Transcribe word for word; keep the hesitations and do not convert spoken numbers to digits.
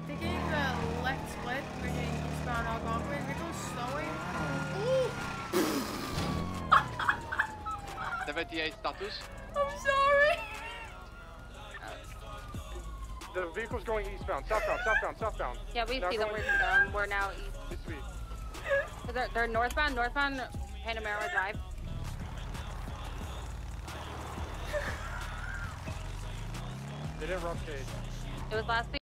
Taking the left split, we're getting eastbound Algonquin. Vehicle's slowing. Ooh! seventy-eight status. I'm sorry. The vehicle's going eastbound, southbound, southbound, southbound. Yeah, we Now see them. going We're, um, we're now east. This way. So they're, they're northbound, northbound Panamera Drive. They didn't rough cage. It was last week.